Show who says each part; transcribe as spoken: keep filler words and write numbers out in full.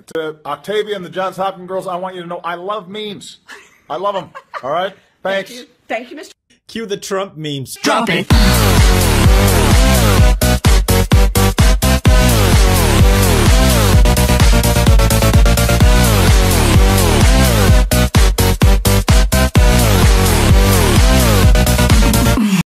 Speaker 1: to Octavia and the Johns Hopkins girls, I want you to know I love memes. I love them. All right? Thanks.
Speaker 2: Thank you, Thank you Mister
Speaker 3: Cue the Trump memes.
Speaker 2: Drop it.